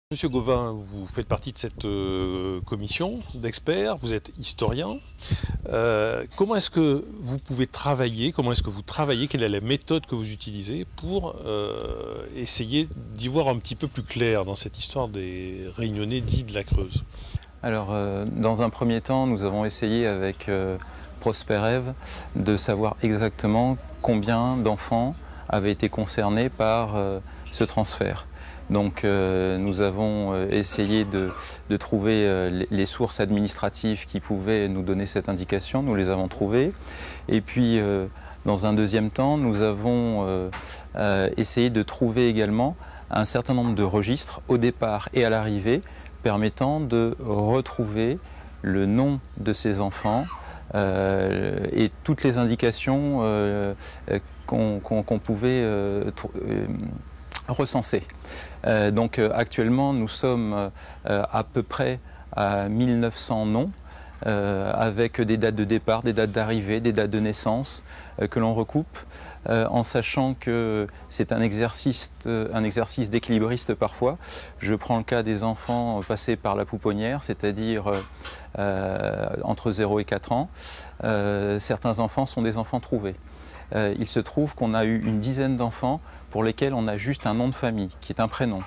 Monsieur Gauvin, vous faites partie de cette commission d'experts, vous êtes historien. Comment est-ce que vous pouvez travailler, comment est-ce que vous travaillez, quelle est la méthode que vous utilisez pour essayer d'y voir un petit peu plus clair dans cette histoire des Réunionnais dits de la Creuse? Alors, dans un premier temps, nous avons essayé avec Prosper Ève de savoir exactement combien d'enfants avaient été concernés par ce transfert. Donc nous avons essayé de trouver les sources administratives qui pouvaient nous donner cette indication, nous les avons trouvées. Et puis dans un deuxième temps, nous avons essayé de trouver également un certain nombre de registres au départ et à l'arrivée permettant de retrouver le nom de ces enfants et toutes les indications qu'on pouvait recenser. Donc actuellement nous sommes à peu près à 1900 noms avec des dates de départ, des dates d'arrivée, des dates de naissance que l'on recoupe en sachant que c'est un exercice d'équilibriste parfois. Je prends le cas des enfants passés par la pouponnière, c'est-à-dire entre 0 et 4 ans. Certains enfants sont des enfants trouvés. Il se trouve qu'on a eu une dizaine d'enfants pour lesquels on a juste un nom de famille, qui est un prénom.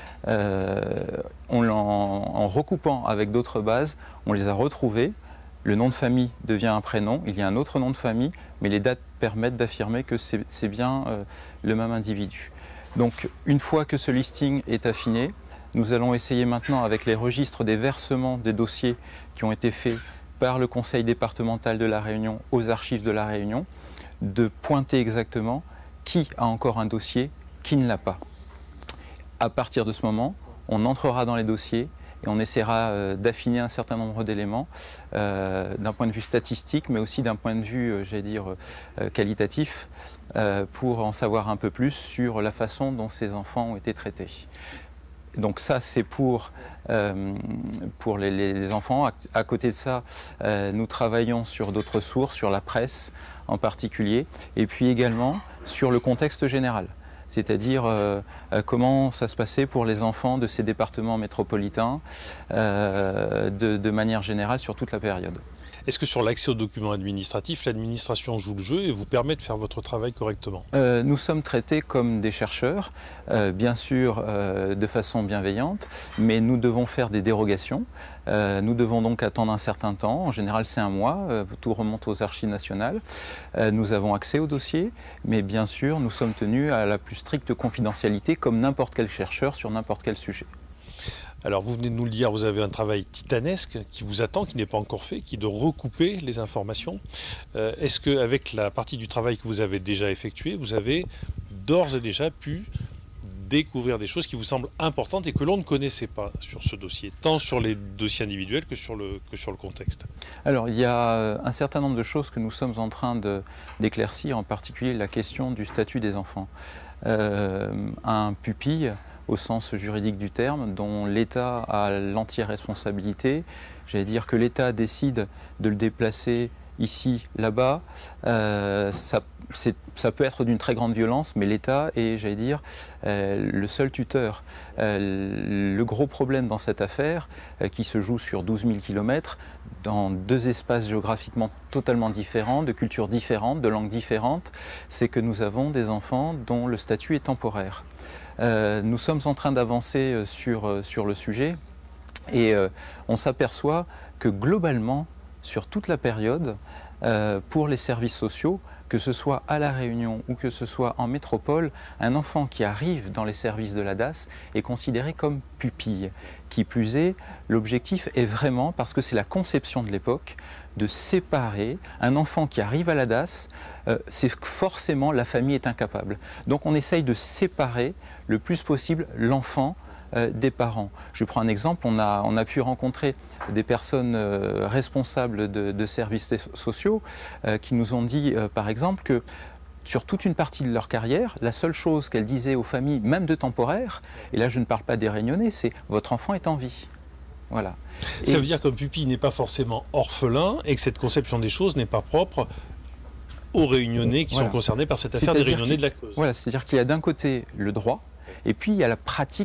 En recoupant avec d'autres bases, on les a retrouvés. Le nom de famille devient un prénom, il y a un autre nom de famille, mais les dates permettent d'affirmer que c'est bien le même individu. Donc une fois que ce listing est affiné, nous allons essayer maintenant avec les registres des versements des dossiers qui ont été faits par le Conseil départemental de la Réunion aux archives de la Réunion, de pointer exactement qui a encore un dossier, qui ne l'a pas. À partir de ce moment, on entrera dans les dossiers et on essaiera d'affiner un certain nombre d'éléments d'un point de vue statistique, mais aussi d'un point de vue, j'allais dire, qualitatif, pour en savoir un peu plus sur la façon dont ces enfants ont été traités. Donc ça, c'est pour les enfants. À côté de ça, nous travaillons sur d'autres sources, sur la presse en particulier, et puis également sur le contexte général. C'est-à-dire comment ça se passait pour les enfants de ces départements métropolitains de manière générale sur toute la période. Est-ce que sur l'accès aux documents administratifs, l'administration joue le jeu et vous permet de faire votre travail correctement? Nous sommes traités comme des chercheurs, bien sûr de façon bienveillante, mais nous devons faire des dérogations. Nous devons donc attendre un certain temps, en général c'est un mois, tout remonte aux archives nationales. Nous avons accès au dossier, mais bien sûr nous sommes tenus à la plus stricte confidentialité comme n'importe quel chercheur sur n'importe quel sujet. Alors vous venez de nous le dire, vous avez un travail titanesque qui vous attend, qui n'est pas encore fait, qui est de recouper les informations. Est-ce qu'avec la partie du travail que vous avez déjà effectué, vous avez d'ores et déjà pu découvrir des choses qui vous semblent importantes et que l'on ne connaissait pas sur ce dossier, tant sur les dossiers individuels que sur le contexte? Alors il y a un certain nombre de choses que nous sommes en train d'éclaircir, en particulier la question du statut des enfants. Un pupille, au sens juridique du terme, dont l'État a l'entière responsabilité. J'allais dire que l'État décide de le déplacer ici, là-bas. Ça peut être d'une très grande violence, mais l'État est, j'allais dire, le seul tuteur. Le gros problème dans cette affaire, qui se joue sur 12 000 km, dans deux espaces géographiquement totalement différents, de cultures différentes, de langues différentes, c'est que nous avons des enfants dont le statut est temporaire. Nous sommes en train d'avancer sur le sujet et on s'aperçoit que globalement, sur toute la période, pour les services sociaux, que ce soit à La Réunion ou que ce soit en métropole, un enfant qui arrive dans les services de la DAS est considéré comme pupille. Qui plus est, l'objectif est vraiment, parce que c'est la conception de l'époque, de séparer un enfant qui arrive à la DAS, c'est forcément la famille est incapable. Donc on essaye de séparer le plus possible l'enfant des parents. Je prends un exemple, on a pu rencontrer des personnes responsables de services sociaux qui nous ont dit par exemple que sur toute une partie de leur carrière, la seule chose qu'elles disaient aux familles, même de temporaires, et là je ne parle pas des Réunionnais, c'est « votre enfant est en vie ». Voilà. Ça veut dire qu'un pupille n'est pas forcément orphelin et que cette conception des choses n'est pas propre aux Réunionnais qui sont concernés par cette affaire des Réunionnais de la Creuse. Voilà, c'est-à-dire qu'il y a d'un côté le droit et puis il y a la pratique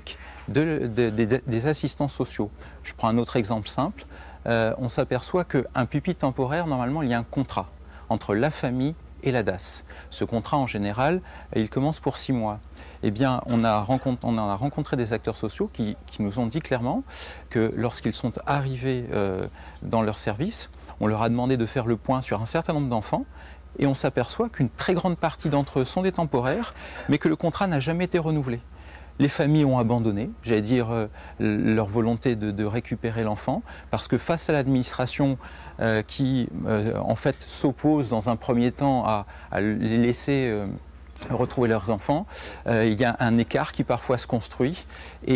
des assistants sociaux. Je prends un autre exemple simple. On s'aperçoit qu'un pupitre temporaire, normalement, il y a un contrat entre la famille et la DAS. Ce contrat, en général, il commence pour 6 mois. Eh bien, on a rencontré des acteurs sociaux qui nous ont dit clairement que lorsqu'ils sont arrivés dans leur service, on leur a demandé de faire le point sur un certain nombre d'enfants et on s'aperçoit qu'une très grande partie d'entre eux sont des temporaires, mais que le contrat n'a jamais été renouvelé. Les familles ont abandonné, j'allais dire, leur volonté de récupérer l'enfant, parce que face à l'administration qui, en fait, s'oppose dans un premier temps à les laisser retrouver leurs enfants, il y a un écart qui parfois se construit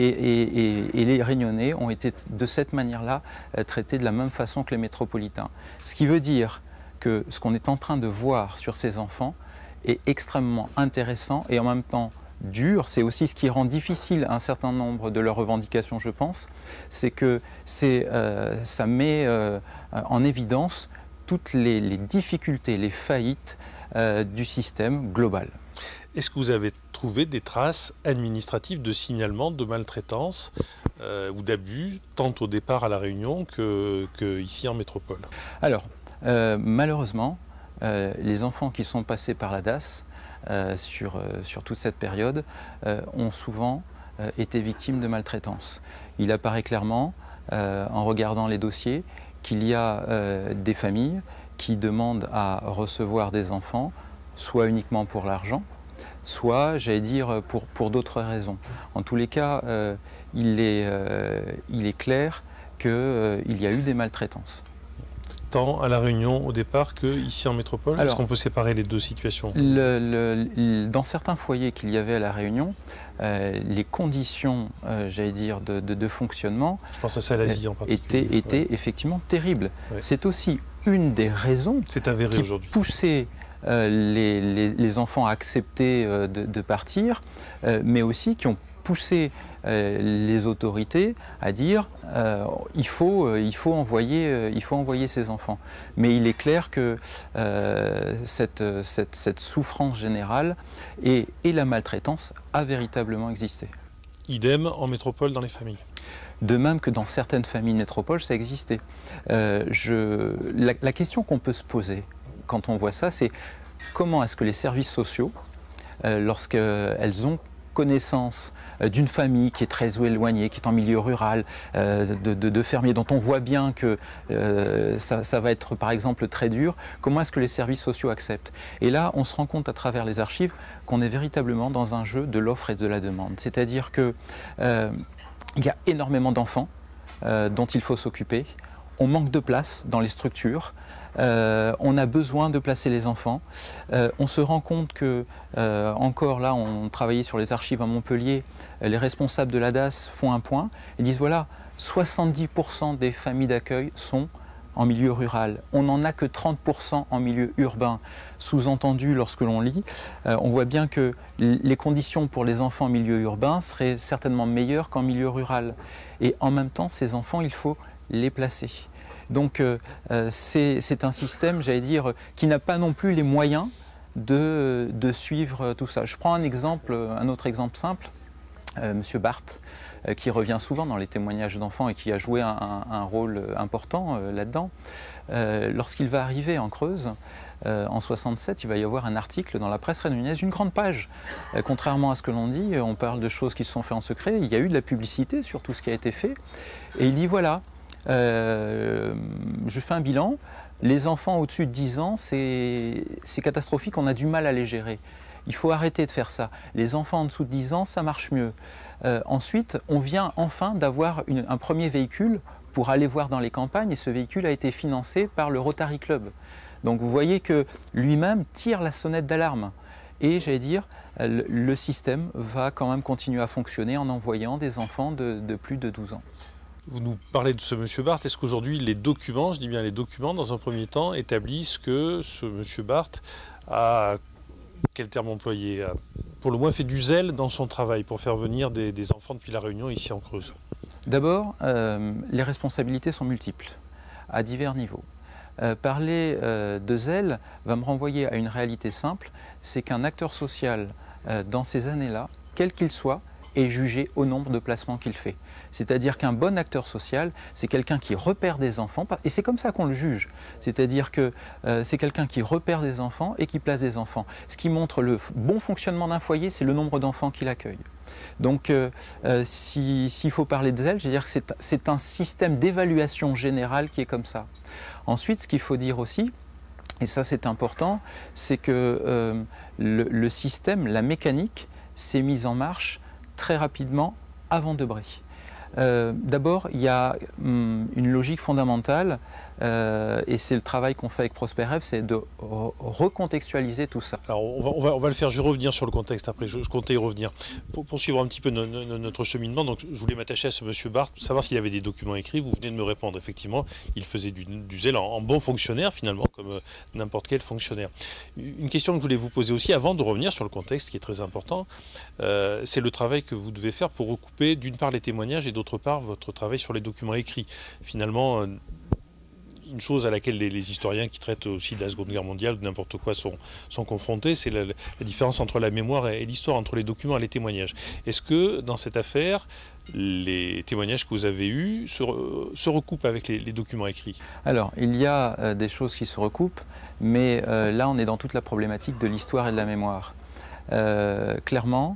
et les Réunionnais ont été de cette manière-là traités de la même façon que les métropolitains. Ce qui veut dire que ce qu'on est en train de voir sur ces enfants est extrêmement intéressant et en même temps dur. C'est aussi ce qui rend difficile un certain nombre de leurs revendications, je pense, c'est que ça met en évidence toutes les difficultés, les faillites du système global. Est-ce que vous avez trouvé des traces administratives de signalement de maltraitance ou d'abus, tant au départ à La Réunion que ici en métropole? Alors, malheureusement, les enfants qui sont passés par la DAS sur toute cette période ont souvent été victimes de maltraitance. Il apparaît clairement, en regardant les dossiers, qu'il y a des familles qui demandent à recevoir des enfants, soit uniquement pour l'argent, soit, j'allais dire, pour d'autres raisons. En tous les cas, il est clair qu'il y a eu des maltraitances. Tant à La Réunion au départ qu'ici en métropole? Est-ce qu'on peut séparer les deux situations? Dans certains foyers qu'il y avait à La Réunion, les conditions, j'allais dire, de fonctionnement, je pense à Salazie en particulier, étaient effectivement terribles. Ouais. C'est aussi une des raisons qui poussait les enfants à accepter de partir, mais aussi qui ont poussé les autorités à dire il faut envoyer ces enfants. Mais il est clair que cette souffrance générale et la maltraitance a véritablement existé. Idem en métropole dans les familles? De même que dans certaines familles métropoles, ça existait. La question qu'on peut se poser quand on voit ça, c'est comment est-ce que les services sociaux, lorsqu'elles ont connaissance d'une famille qui est très éloignée, qui est en milieu rural, de fermiers, dont on voit bien que ça va être par exemple très dur, comment est-ce que les services sociaux acceptent? Et là, on se rend compte à travers les archives qu'on est véritablement dans un jeu de l'offre et de la demande. C'est-à-dire qu'il y a énormément d'enfants dont il faut s'occuper, on manque de place dans les structures, on a besoin de placer les enfants. On se rend compte que, encore là, on travaillait sur les archives à Montpellier, les responsables de la DAS font un point et disent voilà, 70% des familles d'accueil sont en milieu rural. On n'en a que 30% en milieu urbain. Sous-entendu, lorsque l'on lit, on voit bien que les conditions pour les enfants en milieu urbain seraient certainement meilleures qu'en milieu rural. Et en même temps, ces enfants, il faut les placer. Donc c'est un système, j'allais dire, qui n'a pas non plus les moyens de suivre tout ça. Je prends un autre exemple simple, Monsieur Barthes, qui revient souvent dans les témoignages d'enfants et qui a joué un rôle important là-dedans. Lorsqu'il va arriver en Creuse, en 67, il va y avoir un article dans la presse réunionnaise, une grande page. Contrairement à ce que l'on dit, on parle de choses qui se sont faites en secret, il y a eu de la publicité sur tout ce qui a été fait. Et il dit voilà, je fais un bilan, les enfants au-dessus de 10 ans, c'est catastrophique, on a du mal à les gérer. Il faut arrêter de faire ça. Les enfants en dessous de 10 ans, ça marche mieux. Ensuite, on vient enfin d'avoir un premier véhicule pour aller voir dans les campagnes et ce véhicule a été financé par le Rotary Club. Donc vous voyez que lui-même tire la sonnette d'alarme. Et j'allais dire, le système va quand même continuer à fonctionner en envoyant des enfants de plus de 12 ans. Vous nous parlez de ce monsieur Barthes. Est-ce qu'aujourd'hui les documents, je dis bien les documents, dans un premier temps, établissent que ce monsieur Barthes a, quel terme employé, a pour le moins fait du zèle dans son travail pour faire venir des enfants depuis La Réunion ici en Creuse? D'abord, les responsabilités sont multiples, à divers niveaux. Parler de zèle va me renvoyer à une réalité simple, c'est qu'un acteur social, dans ces années-là, quel qu'il soit, est jugé au nombre de placements qu'il fait. C'est-à-dire qu'un bon acteur social, c'est quelqu'un qui repère des enfants, et c'est comme ça qu'on le juge. C'est-à-dire que c'est quelqu'un qui repère des enfants et qui place des enfants. Ce qui montre le bon fonctionnement d'un foyer, c'est le nombre d'enfants qu'il accueille. Donc, s'il faut parler de zèle, je veux dire que c'est un système d'évaluation générale qui est comme ça. Ensuite, ce qu'il faut dire aussi, et ça c'est important, c'est que le système, la mécanique, s'est mise en marche très rapidement avant Debré. D'abord, il y a une logique fondamentale, et c'est le travail qu'on fait avec ProsperRêve, c'est de recontextualiser tout ça. Alors on va le faire, je vais revenir sur le contexte après, je comptais y revenir. Pour poursuivre un petit peu notre cheminement, donc je voulais m'attacher à ce monsieur Barthes, savoir s'il avait des documents écrits, vous venez de me répondre, effectivement, il faisait du zèle en bon fonctionnaire finalement, comme n'importe quel fonctionnaire. Une question que je voulais vous poser aussi, avant de revenir sur le contexte qui est très important, c'est le travail que vous devez faire pour recouper d'une part les témoignages et d'autre part votre travail sur les documents écrits. Finalement, une chose à laquelle les historiens qui traitent aussi de la Seconde Guerre mondiale ou de n'importe quoi sont confrontés, c'est la différence entre la mémoire et l'histoire, entre les documents et les témoignages. Est-ce que dans cette affaire, les témoignages que vous avez eus se recoupent avec les documents écrits? Alors, il y a des choses qui se recoupent, mais là on est dans toute la problématique de l'histoire et de la mémoire. Clairement,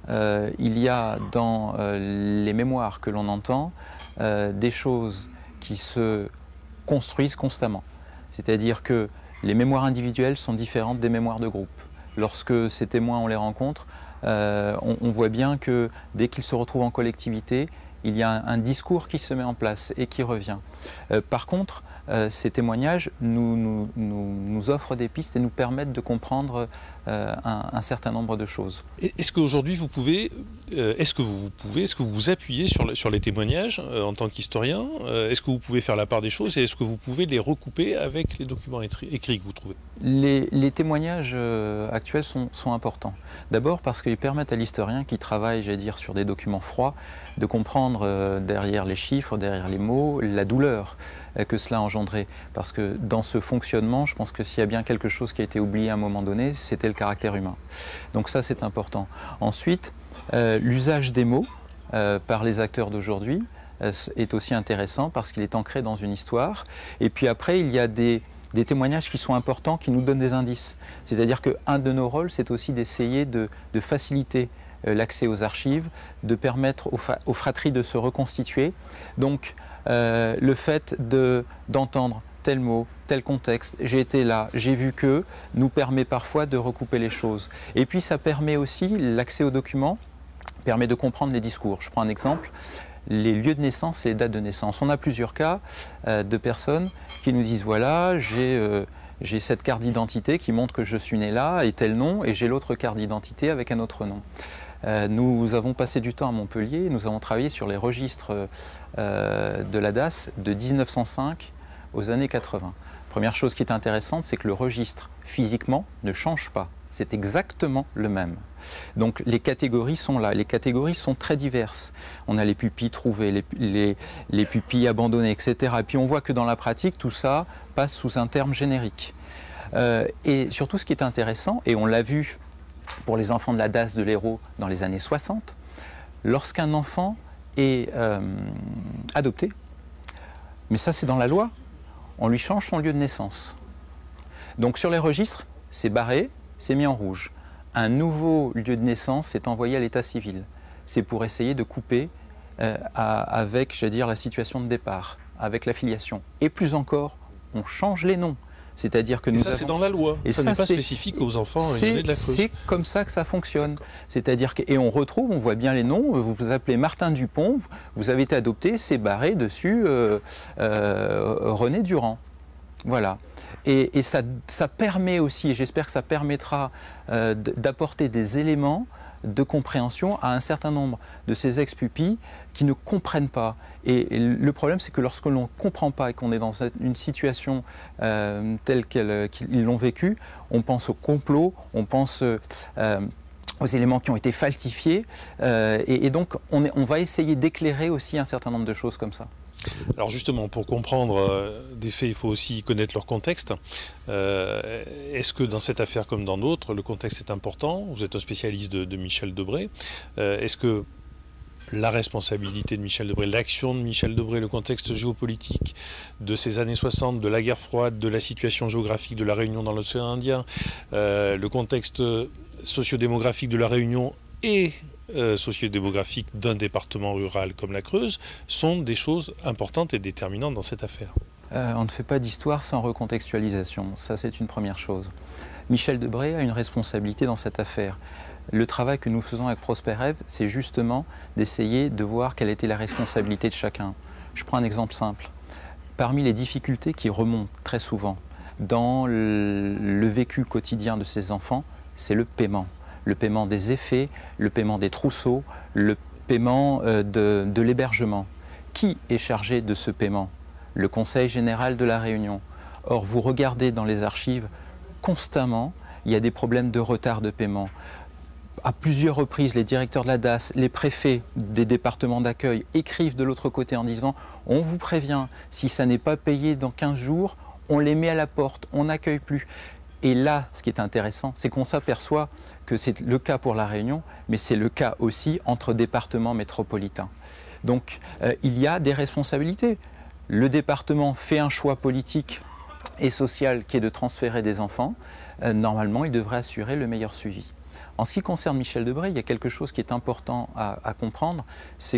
il y a dans les mémoires que l'on entend des choses qui se construisent constamment. C'est-à-dire que les mémoires individuelles sont différentes des mémoires de groupe. Lorsque ces témoins, on les rencontre, on voit bien que dès qu'ils se retrouvent en collectivité, il y a un discours qui se met en place et qui revient. Par contre, ces témoignages nous offrent des pistes et nous permettent de comprendre un certain nombre de choses. Est-ce qu'aujourd'hui vous pouvez, est-ce que vous vous appuyez sur les témoignages en tant qu'historien? Est-ce que vous pouvez faire la part des choses et est-ce que vous pouvez les recouper avec les documents écrits que vous trouvez? Les témoignages actuels sont importants. D'abord parce qu'ils permettent à l'historien qui travaille, j'allais dire, sur des documents froids, de comprendre derrière les chiffres, derrière les mots, la douleur que cela a engendré. Parce que dans ce fonctionnement, je pense que s'il y a bien quelque chose qui a été oublié à un moment donné, c'était le caractère humain. Donc ça, c'est important. Ensuite, l'usage des mots par les acteurs d'aujourd'hui est aussi intéressant parce qu'il est ancré dans une histoire. Et puis après, il y a des témoignages qui sont importants, qui nous donnent des indices. C'est-à-dire qu'un de nos rôles, c'est aussi d'essayer de faciliter l'accès aux archives, de permettre aux fratries de se reconstituer. Donc, le fait d'entendre tel mot, tel contexte, j'ai été là, j'ai vu que, nous permet parfois de recouper les choses. Et puis ça permet aussi, l'accès aux documents, permet de comprendre les discours. Je prends un exemple, les lieux de naissance et les dates de naissance. On a plusieurs cas de personnes qui nous disent, voilà, j'ai cette carte d'identité qui montre que je suis né là et tel nom, et j'ai l'autre carte d'identité avec un autre nom. Nous avons passé du temps à Montpellier, nous avons travaillé sur les registres de la DAS de 1905 aux années 80. Première chose qui est intéressante, c'est que le registre, physiquement, ne change pas. C'est exactement le même. Donc les catégories sont là. Les catégories sont très diverses. On a les pupilles trouvées, les pupilles abandonnées, etc. Et puis on voit que dans la pratique, tout ça passe sous un terme générique. Et surtout, ce qui est intéressant, et on l'a vu pour les enfants de la DAS de l'Hérault dans les années 60, lorsqu'un enfant est adopté, mais ça c'est dans la loi, on lui change son lieu de naissance. Donc sur les registres, c'est barré, c'est mis en rouge. Un nouveau lieu de naissance est envoyé à l'état civil. C'est pour essayer de couper avec, j'allais dire, la situation de départ, avec la filiation. Et plus encore, on change les noms. C'est-à-dire que c'est dans la loi, et ça n'est pas spécifique aux enfants nés de la Creuse. C'est comme ça que ça fonctionne. C'est-à-dire et on retrouve, on voit bien les noms, vous vous appelez Martin Dupont, vous avez été adopté, c'est barré dessus René Durand. Voilà. Et ça permet aussi, et j'espère que ça permettra d'apporter des éléments de compréhension à un certain nombre de ces ex-pupilles qui ne comprennent pas. Et le problème, c'est que lorsque l'on ne comprend pas et qu'on est dans une situation telle qu'ils l'ont vécue, on pense au complot, on pense aux éléments qui ont été falsifiés, et donc on va essayer d'éclairer aussi un certain nombre de choses comme ça. Alors justement, pour comprendre des faits, il faut aussi connaître leur contexte. Est-ce que dans cette affaire comme dans d'autres, le contexte est important? Vous êtes un spécialiste de Michel Debré. Est-ce que la responsabilité de Michel Debré, l'action de Michel Debré, le contexte géopolitique de ces années 60, de la guerre froide, de la situation géographique de la Réunion dans l'océan Indien, le contexte sociodémographique de la Réunion et sociodémographique d'un département rural comme la Creuse, sont des choses importantes et déterminantes dans cette affaire. On ne fait pas d'histoire sans recontextualisation, ça c'est une première chose. Michel Debré a une responsabilité dans cette affaire. Le travail que nous faisons avec Prosper Ève, c'est justement d'essayer de voir quelle était la responsabilité de chacun. Je prends un exemple simple. Parmi les difficultés qui remontent très souvent dans le vécu quotidien de ces enfants, c'est le paiement. Le paiement des effets, le paiement des trousseaux, le paiement de l'hébergement. Qui est chargé de ce paiement? Le Conseil général de la Réunion. Or, vous regardez dans les archives, constamment, il y a des problèmes de retard de paiement. À plusieurs reprises, les directeurs de la DAS, les préfets des départements d'accueil écrivent de l'autre côté en disant « On vous prévient, si ça n'est pas payé dans 15 jours, on les met à la porte, on n'accueille plus. » Et là, ce qui est intéressant, c'est qu'on s'aperçoit que c'est le cas pour la Réunion, mais c'est le cas aussi entre départements métropolitains. Donc, il y a des responsabilités. Le département fait un choix politique et social qui est de transférer des enfants. Normalement, il devrait assurer le meilleur suivi. En ce qui concerne Michel Debré, il y a quelque chose qui est important à comprendre, c'est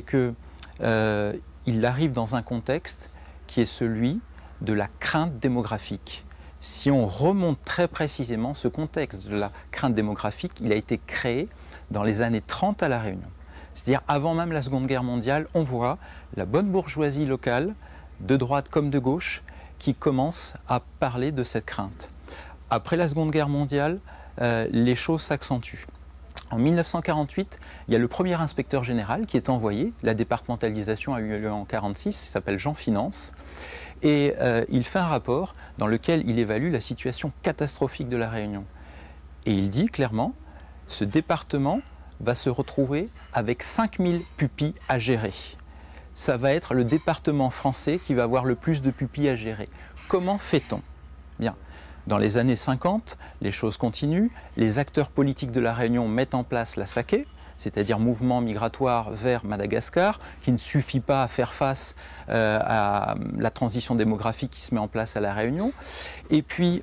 qu'il arrive dans un contexte qui est celui de la crainte démographique. Si on remonte très précisément, ce contexte de la crainte démographique, il a été créé dans les années 30 à La Réunion. C'est-à-dire avant même la Seconde Guerre mondiale, on voit la bonne bourgeoisie locale, de droite comme de gauche, qui commence à parler de cette crainte. Après la Seconde Guerre mondiale, les choses s'accentuent. En 1948, il y a le premier inspecteur général qui est envoyé. La départementalisation a eu lieu en 1946, il s'appelle Jean Finance. Et il fait un rapport dans lequel il évalue la situation catastrophique de la Réunion. Et il dit clairement, ce département va se retrouver avec 5000 pupilles à gérer. Ça va être le département français qui va avoir le plus de pupilles à gérer. Comment fait-on? Bien. Dans les années 50, les choses continuent. Les acteurs politiques de la Réunion mettent en place la SAKE, c'est-à-dire mouvement migratoire vers Madagascar, qui ne suffit pas à faire face à la transition démographique qui se met en place à la Réunion. Et puis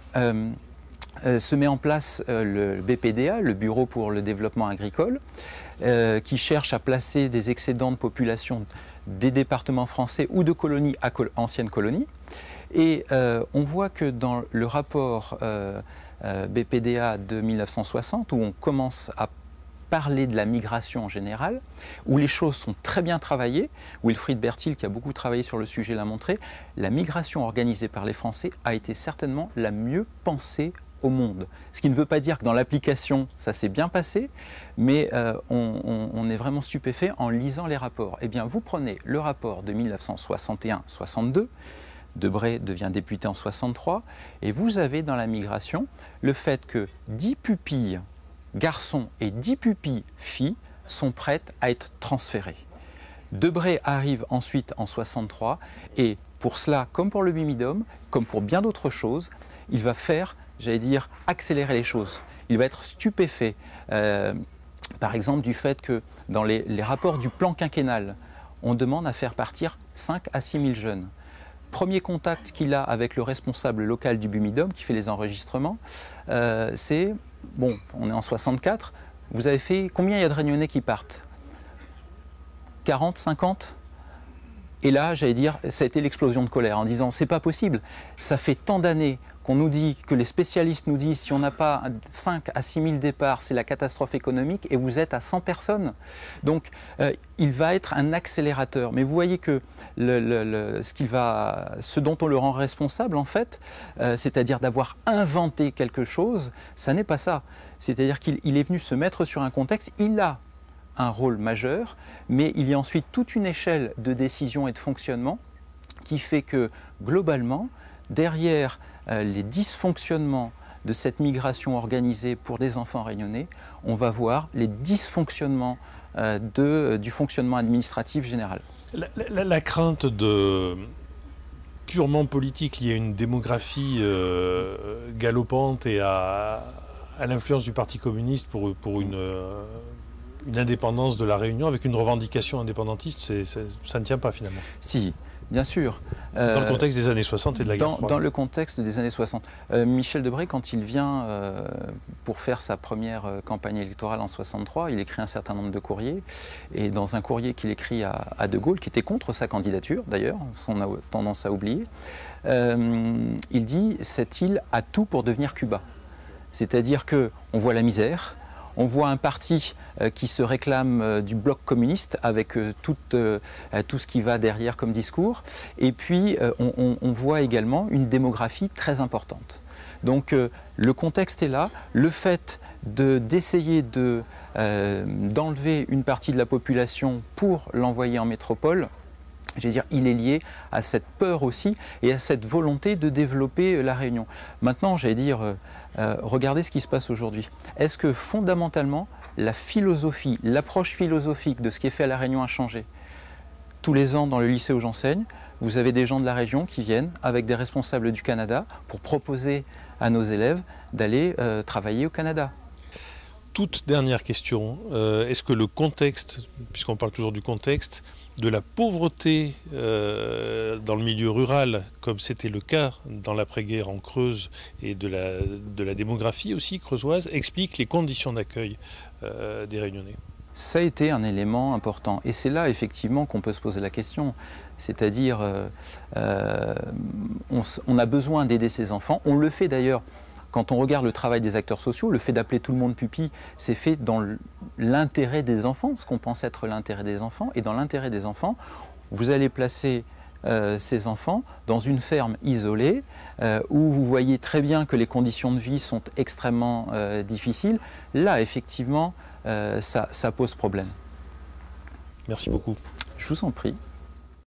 se met en place le BPDA, le Bureau pour le développement agricole, qui cherche à placer des excédents de population des départements français ou de colonies à anciennes colonies. Et on voit que dans le rapport BPDA de 1960, où on commence à parler de la migration en général, où les choses sont très bien travaillées, Wilfried Bertil, qui a beaucoup travaillé sur le sujet, l'a montré, la migration organisée par les Français a été certainement la mieux pensée au monde. Ce qui ne veut pas dire que dans l'application, ça s'est bien passé, mais on est vraiment stupéfait en lisant les rapports. Eh bien, vous prenez le rapport de 1961-62, Debré devient député en 63, et vous avez dans la migration le fait que 10 pupilles garçons et 10 pupilles filles sont prêtes à être transférées. Debré arrive ensuite en 63, et pour cela, comme pour le Bimidum, comme pour bien d'autres choses, il va faire, j'allais dire, accélérer les choses. Il va être stupéfait, par exemple, du fait que dans les rapports du plan quinquennal, on demande à faire partir 5 à 6 000 jeunes. Premier contact qu'il a avec le responsable local du Bumidum, qui fait les enregistrements, c'est, bon, on est en 64, vous avez fait, combien il y a de Réunionnais qui partent? 40, 50? Et là, j'allais dire, ça a été l'explosion de colère en disant, c'est pas possible, ça fait tant d'années qu'on nous dit, que les spécialistes nous disent, si on n'a pas 5 à 6 000 départs, c'est la catastrophe économique, et vous êtes à 100 personnes. Donc, il va être un accélérateur. Mais vous voyez que ce dont on le rend responsable, en fait, c'est-à-dire d'avoir inventé quelque chose, ça n'est pas ça. C'est-à-dire qu'il est venu se mettre sur un contexte, il a un rôle majeur, mais il y a ensuite toute une échelle de décision et de fonctionnement qui fait que, globalement, derrière les dysfonctionnements de cette migration organisée pour des enfants réunionnais, on va voir les dysfonctionnements du fonctionnement administratif général. La crainte purement politique liée à une démographie galopante et à l'influence du Parti communiste pour une indépendance de la Réunion avec une revendication indépendantiste, ça ne tient pas finalement. Si, bien sûr. Dans le contexte des années 60 et de la guerre froide. Dans le contexte des années 60. Michel Debré, quand il vient pour faire sa première campagne électorale en 63, il écrit un certain nombre de courriers. Et dans un courrier qu'il écrit à De Gaulle, qui était contre sa candidature d'ailleurs, on a tendance à oublier, il dit « Cette île a tout pour devenir Cuba ». C'est-à-dire qu'on voit la misère, on voit un parti qui se réclame du bloc communiste avec tout ce qui va derrière comme discours. Et puis, on voit également une démographie très importante. Donc, le contexte est là. Le fait d'essayer d'enlever une partie de la population pour l'envoyer en métropole, je veux dire, il est lié à cette peur aussi et à cette volonté de développer la Réunion. Maintenant, j'allais dire, regardez ce qui se passe aujourd'hui. Est-ce que fondamentalement, la philosophie, l'approche philosophique de ce qui est fait à la Réunion a changé? Tous les ans, dans le lycée où j'enseigne, vous avez des gens de la région qui viennent avec des responsables du Canada pour proposer à nos élèves d'aller travailler au Canada. Toute dernière question, est-ce que le contexte, puisqu'on parle toujours du contexte, de la pauvreté dans le milieu rural, comme c'était le cas dans l'après-guerre en Creuse, et de la démographie aussi creusoise, explique les conditions d'accueil des Réunionnais? Ça a été un élément important. Et c'est là, effectivement, qu'on peut se poser la question. C'est-à-dire, on a besoin d'aider ces enfants. On le fait d'ailleurs. Quand on regarde le travail des acteurs sociaux, le fait d'appeler tout le monde pupille, c'est fait dans l'intérêt des enfants, ce qu'on pense être l'intérêt des enfants. Et dans l'intérêt des enfants, vous allez placer ces enfants dans une ferme isolée où vous voyez très bien que les conditions de vie sont extrêmement difficiles. Là, effectivement, ça pose problème. Merci beaucoup. Je vous en prie.